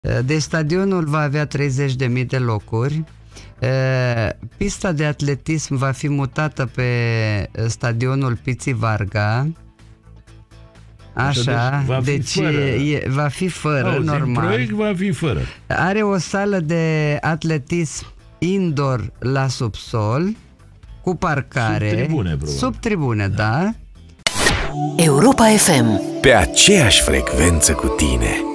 Deci stadionul va avea 30.000 de locuri. Pista de atletism va fi mutată pe stadionul Piții Varga. Așa, deci va fi fără, normal. Proiect va fi fără. Are o sală de atletism indoor la subsol, cu parcare. Sub tribune, probabil. Sub tribune, da. Europa FM. Pe aceeași frecvență cu tine.